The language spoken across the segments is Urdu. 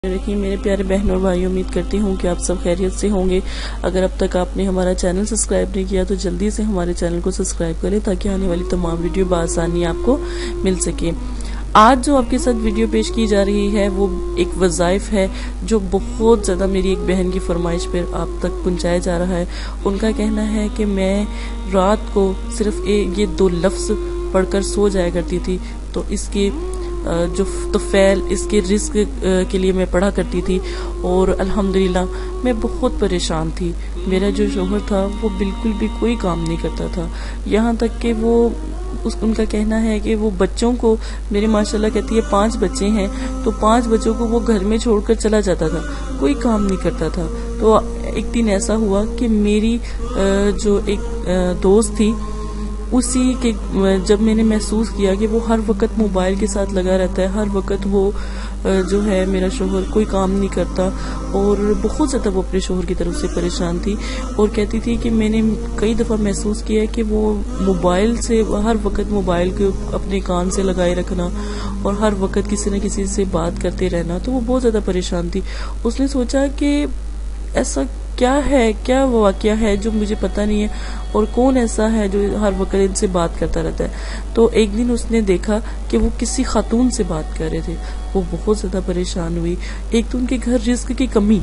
رکھیں میرے پیارے بہن اور بھائی، امید کرتی ہوں کہ آپ سب خیریت سے ہوں گے۔ اگر اب تک آپ نے ہمارا چینل سبسکرائب نہیں کیا تو جلدی سے ہمارے چینل کو سبسکرائب کریں تاکہ آنے والی تمام ویڈیو بآسانی آپ کو مل سکے۔ آج جو آپ کے ساتھ ویڈیو پیش کی جا رہی ہے وہ ایک وظائف ہے جو بہت زیادہ میری ایک بہن کی فرمائش پر آپ تک پہنچایا جا رہا ہے۔ ان کا کہنا ہے کہ میں رات کو صرف یہ 2 لفظ پڑھ کر سو جایا کرتی تھی، تو اس کے جو طفیل اس کے رزق کے لیے میں پڑھا کرتی تھی، اور الحمدللہ میں بہت پریشان تھی۔ میرا جو شوہر تھا وہ بالکل بھی کوئی کام نہیں کرتا تھا، یہاں تک کہ ان کا کہنا ہے کہ وہ بچوں کو، میرے ماشاءاللہ کہتی ہے 5 بچے ہیں، تو 5 بچوں کو وہ گھر میں چھوڑ کر چلا جاتا تھا، کوئی کام نہیں کرتا تھا۔ تو ایک دن ایسا ہوا کہ میری جو ایک دوست تھی، اسی کے جب میں نے محسوس کیا کہ وہ ہر وقت موبائل کے ساتھ لگا رہتا ہے، ہر وقت وہ جو ہے میرا شوہر کوئی کام نہیں کرتا، اور بہت زیادہ وہ اپنے شوہر کی طرف سے پریشان تھی، اور کہتی تھی کہ میں نے کئی دفعہ محسوس کیا کہ وہ موبائل سے ہر وقت موبائل کو اپنے کان سے لگائے رکھنا اور ہر وقت کسی نہ کسی سے بات کرتے رہنا، تو وہ بہت زیادہ پریشان تھی۔ اس نے سوچا کہ ایسا کیا ہے، کیا واقعہ ہے جو مجھے پتہ نہیں ہے، اور کون ایسا ہے جو ہر وقت ان سے بات کرتا رہتا ہے۔ تو ایک دن اس نے دیکھا کہ وہ کسی خاتون سے بات کر رہے تھے، وہ بہت زیادہ پریشان ہوئی۔ ایک تو ان کے گھر رزق کی کمی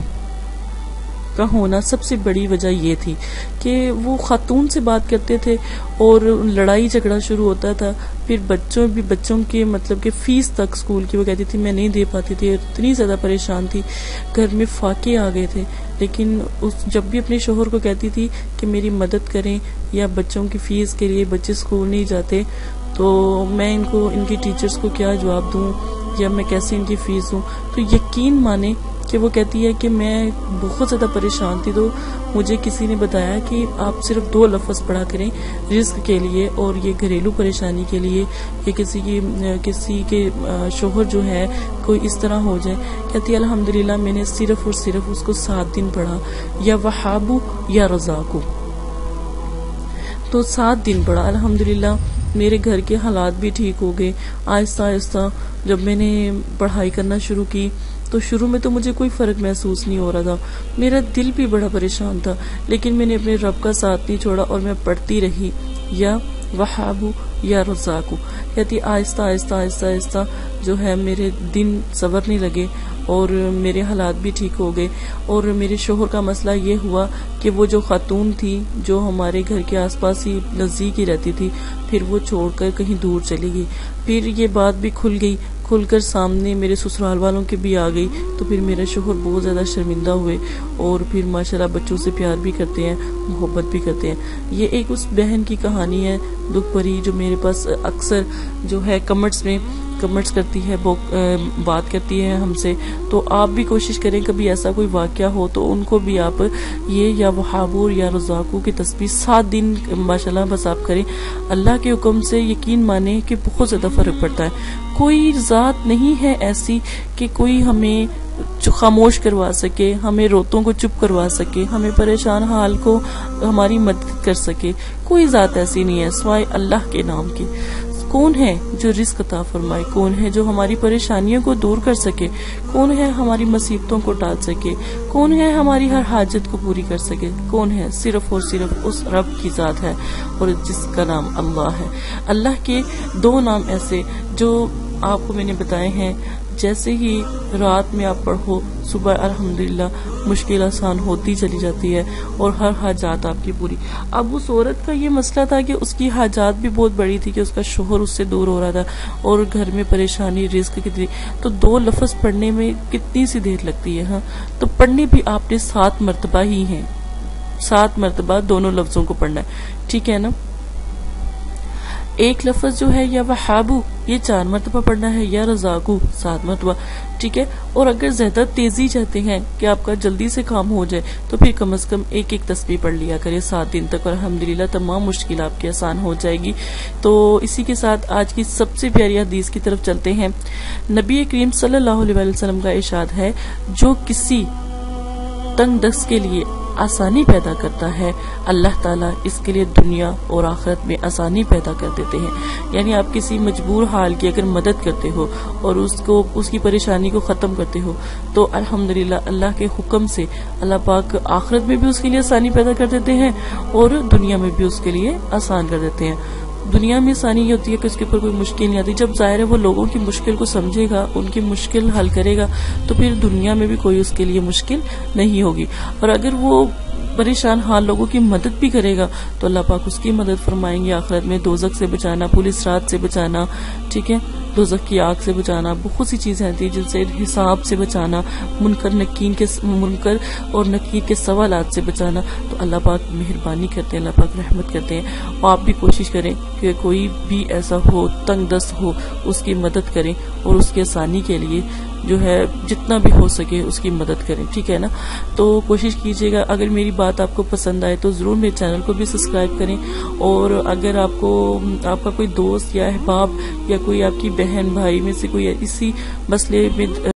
کا ہونا سب سے بڑی وجہ یہ تھی کہ وہ خاتون سے بات کرتے تھے اور لڑائی جھگڑا شروع ہوتا تھا، پھر بچوں کے مطلب کہ فیس تک اسکول کی وہ کہتی تھی میں نہیں دے پاتی تھی، اتنی زیادہ پریشان تھی، گھر میں فاقے آ گئے تھے۔ لیکن جب بھی اپنے شوہر کو کہتی تھی کہ میری مدد کریں یا بچوں کی فیس کے لیے، بچے اسکول نہیں جاتے تو میں ان کی ٹیچرز کو کیا جواب دوں یا میں کیسے ان کی فیس دوں، تو یقین مانے کہ وہ کہتی ہے کہ میں بہت زیادہ پریشان تھی، تو مجھے کسی نے بتایا کہ آپ صرف 2 لفظ پڑھا کریں رزق کے لیے اور یہ گھریلو پریشانی کے لیے، کہ کسی کے شوہر جو ہے کوئی اس طرح ہو جائے۔ کہتی ہے الحمدللہ میں نے صرف اور صرف اس کو 7 دن پڑھا، یا وہابو یا رزاقو، تو 7 دن پڑھا۔ الحمدللہ میرے گھر کے حالات بھی ٹھیک ہو گئے۔ آہستہ آہستہ جب میں نے پڑھائی کرنا شروع کی تو شروع میں تو مجھے کوئی فرق محسوس نہیں ہو رہا تھا، میرا دل بھی بڑا پریشان تھا، لیکن میں نے اپنے رب کا ساتھ نہیں چھوڑا اور میں پڑھتی رہی، یا وہابو یا رزاقو۔ کہتی آہستہ آہستہ آہستہ آہستہ جو ہے میرے دن سنورنے لگے اور میرے حالات بھی ٹھیک ہو گئے، اور میرے شوہر کا مسئلہ یہ ہوا کہ وہ جو خاتون تھی جو ہمارے گھر کے آس پاس ہی نزدیک ہی رہتی تھی، پھر وہ چھوڑ کر کہیں دور چلی گئی۔ پھر یہ بات بھی کھل کر سامنے میرے سسرال والوں کے بھی آ گئی، تو پھر میرے شوہر بہت زیادہ شرمندہ ہوئے، اور پھر ماشاءاللہ بچوں سے پیار بھی کرتے ہیں، محبت بھی کرتے ہیں۔ یہ ایک اس بہن کی کہانی ہے دکھ بھری، جو میرے پاس اکثر جو ہے کمنٹس کرتی ہے، بات کرتی ہے ہم سے۔ تو آپ بھی کوشش کریں کبھی ایسا کوئی واقعہ ہو تو ان کو بھی آپ یہ یا وہابو یا رزاقو کی تسبیح 7 دن ماشاءاللہ بس آپ کریں، اللہ کے حکم سے یقین مانیں کہ بہت زیادہ فرق پڑتا ہے۔ کوئی ذات نہیں ہے ایسی کہ کوئی ہمیں خاموش کروا سکے، ہمیں روتوں کو چپ کروا سکے، ہمیں پریشان حال کو ہماری مدد کر سکے، کوئی ذات ایسی نہیں ہے سوائے اللہ کے نام کی۔ کون ہے جو رزق عطا فرمائے، کون ہے جو ہماری پریشانیوں کو دور کر سکے، کون ہے ہماری مصیبتوں کو ٹال سکے، کون ہے ہماری ہر حاجت کو پوری کر سکے، کون ہے؟ صرف اور صرف اس رب کی ذات ہے، اور جس کا نام اللہ ہے۔ اللہ کے 2 نام ایسے جو آپ کو میں نے بتائے ہیں، جیسے ہی رات میں آپ پڑھو صبح الحمدللہ مشکل آسان ہوتی چلی جاتی ہے، اور ہر حاجات آپ کی پوری۔ اب اس عورت کا یہ مسئلہ تھا کہ اس کی حاجات بھی بہت بڑی تھی کہ اس کا شوہر اس سے دور ہو رہا تھا، اور گھر میں پریشانی، رزق کتنی، تو 2 لفظ پڑھنے میں کتنی سی دیر لگتی ہے، ہاں تو پڑھنے بھی آپ نے 7 مرتبہ ہی ہیں، 7 مرتبہ دونوں لفظوں کو پڑھنا ہے، ٹھیک ہے نا۔ ایک لفظ جو ہے یا وہابو یہ 4 مرتبہ پڑھنا ہے، یا رزاقو 7 مرتبہ، ٹھیک ہے۔ اور اگر زیادہ تیزی چاہتے ہیں کہ آپ کا جلدی سے کام ہو جائے تو پھر کم از کم ایک تسبیح پڑھ لیا کرے 7 دن تک، اور الحمدللہ تمام مشکل آپ کی آسان ہو جائے گی۔ تو اسی کے ساتھ آج کی سب سے پیاری حدیث کی طرف چلتے ہیں۔ نبی کریم صلی اللہ علیہ وسلم کا ارشاد ہے، جو کسی تنگ دست کے لیے آسانی پیدا کرتا ہے، اللہ تعالیٰ اس کے لیے دنیا اور آخرت میں آسانی پیدا کر دیتے ہیں۔ یعنی آپ کسی مجبور حال کی اگر مدد کرتے ہو اور اس کی پریشانی کو ختم کرتے ہو تو الحمدللہ اللہ کے حکم سے اللہ پاک آخرت میں بھی اس کے لیے آسانی پیدا کر دیتے ہیں اور دنیا میں بھی اس کے لیے آسان کر دیتے ہیں۔ دنیا میں آسانی یہ ہوتی ہے کہ اس کے اوپر کوئی مشکل نہیں آتی، جب ظاہر ہے وہ لوگوں کی مشکل کو سمجھے گا، ان کی مشکل حل کرے گا تو پھر دنیا میں بھی کوئی اس کے لیے مشکل نہیں ہوگی، اور اگر وہ پریشان حال لوگوں کی مدد بھی کرے گا تو اللہ پاک اس کی مدد فرمائیں گے آخرت میں، دوزخ سے بچانا، پولیس رات سے بچانا، ٹھیک ہے، دوزخ کی آگ سے بچانا، بہت سی چیزیں آتی ہیں جن سے حساب سے بچانا، منکر اور نکیر کے سوالات سے بچانا۔ تو اللہ پاک مہربانی کرتے ہیں، اللہ پاک رحمت کرتے ہیں، اور آپ بھی کوشش کریں کہ کوئی بھی ایسا ہو تنگ دست ہو اس کی مدد کریں اور اس کی آسانی کے لیے جو ہے جتنا بھی ہو سکے اس کی مدد کریں، ٹھیک ہے نا۔ تو کوشش کیجیے گا، اگر میری بات آپ کو پسند آئے تو ضرور میرے چینل کو بھی سبسکرائب کریں، اور اگر آپ کا کوئی دوست یا احباب یا کوئی آپ کی بہن بھائی میں سے کوئی اسی مسئلے میں